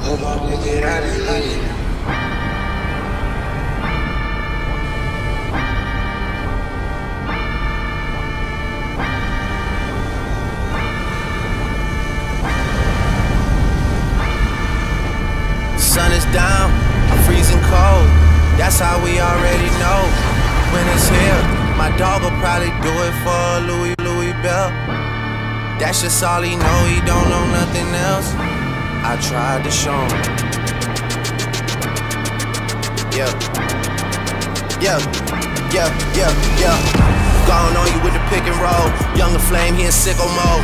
Hope I make it out of here. Sun is down, I'm freezing cold. That's how we already know when it's here. My dog will probably do it for Louis Bell. That's just all he know, he don't know nothing else. I tried to show him. Yeah. Gone on you with the pick and roll. Younger flame, he in sicko mode.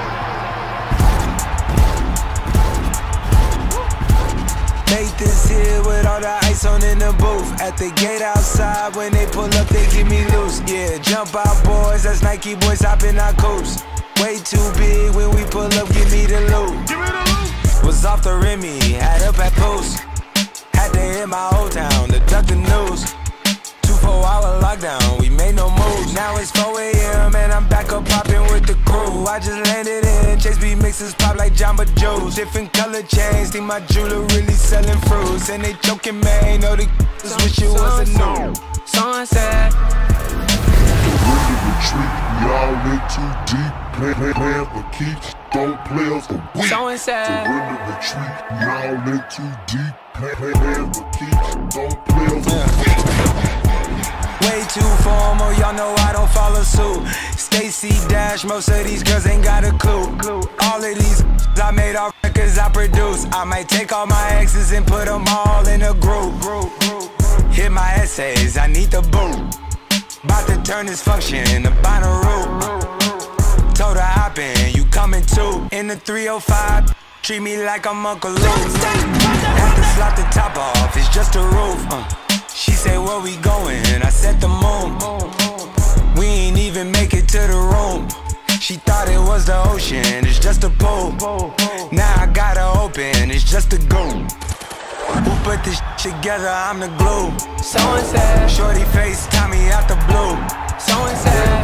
Made this here with all the ice on in the booth. At the gate outside, when they pull up, they get me loose. Yeah, jump out boys, that's Nike boys hopping our coast. Way too big when we pull up, give me the loot. Was off the Remy, had up at post. Had to hit my old town to duck the news. 2-4-hour lockdown, we made no moves. Now it's 4 AM and I'm back up popping with the crew. I just landed in, Chase B mixes pop like Jamba Joe's. Different color chains, think my jeweler really selling fruits. And they joking, man, know the just wish it was a new. Sunset. Retreat, we all in too deep. Playing for keeps, don't play us for weak. Surrender, retreat, we all in too deep. Playing for keeps, don't play us for weak. Way too formal, y'all know I don't follow suit. Stacy Dash, most of these girls ain't got a clue. All of these I made all records I produce. I might take all my exes and put them all in a group. Hit my essays, I need the boot. About to turn this function into binary. Told her hop in, you coming too. In the 305, treat me like I'm Uncle Luke. Had to slap the top off, it's just a roof. She said, where we going? I said the moon. We ain't even make it to the room. She thought it was the ocean, it's just a pool. Now I gotta open, it's just a goon. Who put this together? I'm the glue. So-and-said. Shorty face, Tommy out the blue. So-and-said.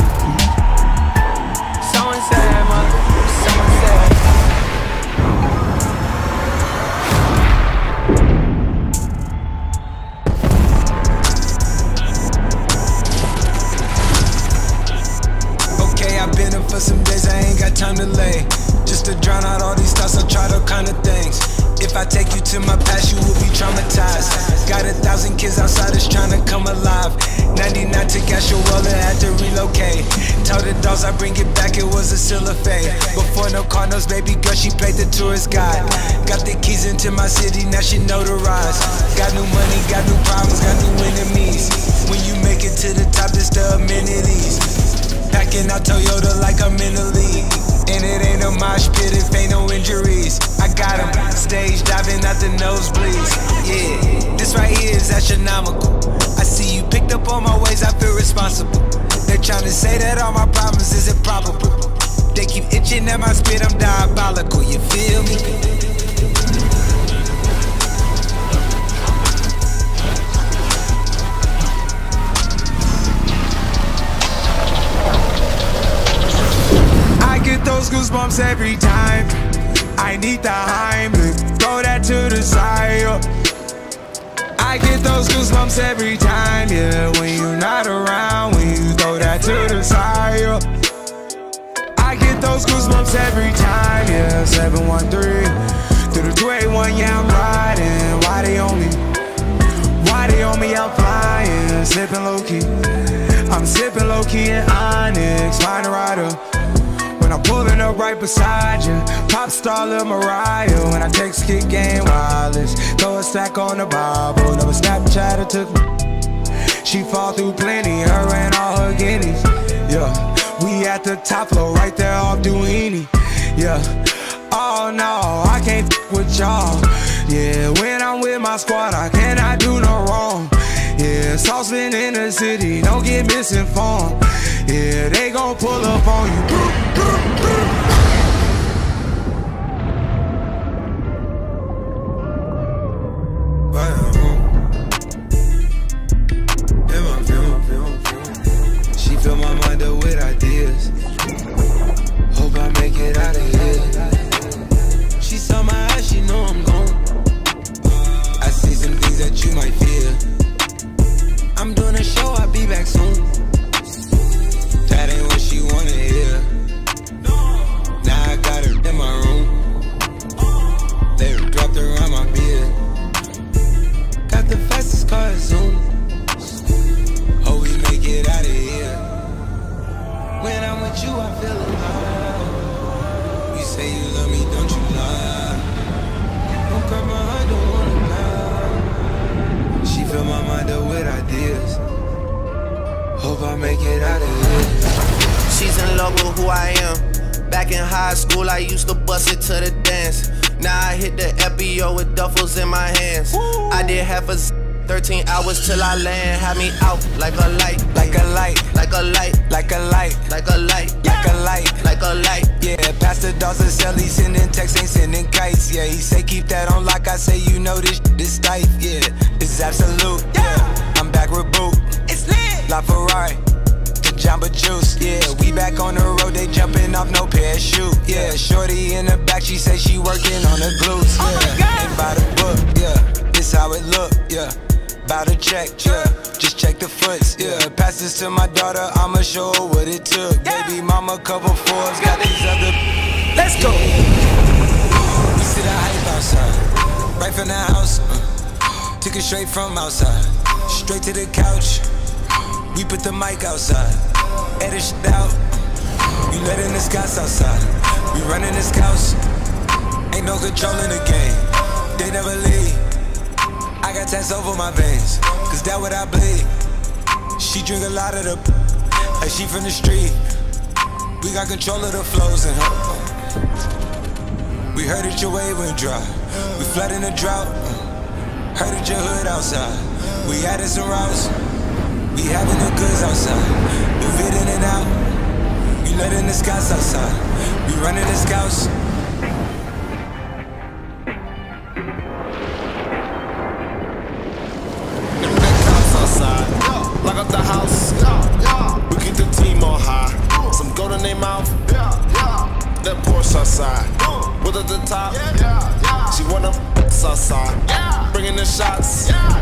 So-and-said, mother. So-and-said. Okay, I've been up for some days, I ain't got time to lay. Just to drown out all these thoughts, I tried all kind of things. If I take you to my past, you will be traumatized. Got 1,000 kids outside that's trying to come alive. 99 to Gashuela, had to relocate. Told the dogs I bring it back, it was a silver fade. Before no Cardinals, baby girl, she played the tourist guide. Got the keys into my city, now she notarized. Got new money, got new problems, got new enemies. When you make it to the top, it's the amenities. Packing out Toyota like I'm in the league. And it ain't a mosh pit if ain't no injuries. I got him, stage diving out the nosebleeds. Yeah, this right here is astronomical. I see you picked up on my ways, I feel responsible. They're trying to say that all my problems is improbable. They keep itching at my spit, I'm diabolical, you feel me? Get those goosebumps every time. I need the Heimlich, throw that to the side. I get those goosebumps every time, yeah. When you're not around, when you throw that to the side. I get those goosebumps every time, yeah. 713 through the 281, yeah, I'm riding. Why they on me? Why they on me? I'm flying, sipping low key. I'm sipping low key in Onyx, find a rider. When I'm pulling up right beside you, pop star Lil Mariah. When I text kick game wireless, throw a stack on the Bible. Never Snapchat or took me. She fall through plenty, her and all her guineas. Yeah, we at the top floor, right there off Duini. Yeah, oh no, I can't with y'all. Yeah, when I'm with my squad, I cannot do no wrong. Yeah, saucepan in the city, don't get misinformed. Yeah, they gon' pull up on you. She fill my mind up with ideas. Hope I make it out of here. She saw my eyes, she know I'm gone. make it out of here. She's in love with who I am. Back in high school, I used to bust it to the dance. Now I hit the FBO with duffels in my hands. Woo. I did half a 13 hours till I land. Had me out like a light, like a light, like a light, like a light, like a light, like a light, like a light. Yeah, Pastor Dawson sell, he sending texts, ain't sending kites. Yeah, he say keep that on lock. I say you know this tight. Yeah, it's absolute. Yeah, I'm back with boot. It's lit. La Ferrari. Jamba Juice, yeah, we back on the road, they jumping off no parachute, yeah, shorty in the back, she say she working on the glutes, yeah, ain't by the book, yeah, this how it look, yeah, bout to check, yeah, just check the foots, yeah, pass this to my daughter, I'ma show her what it took, baby mama couple fours, got these other, let's go, we sit a hype outside, right from the house, took it straight from outside, straight to the couch. We put the mic outside, edit shit out. We letting the scouts outside. We running the scouts. Ain't no control in the game. They never leave. I got tats over my veins, cause that what I bleed. She drink a lot of the like she from the street. We got control of the flows in her. We heard that your wave went dry. We flooding the drought. Heard that your hood outside. We added some routes. We having the goods outside, move it in and out. We letting the scouts outside, we running the scouts. Them big cops outside, lock up the house. We keep the team on high. Some gold in their mouth. That Porsche outside, with at the top. She want them outside, bringing the shots.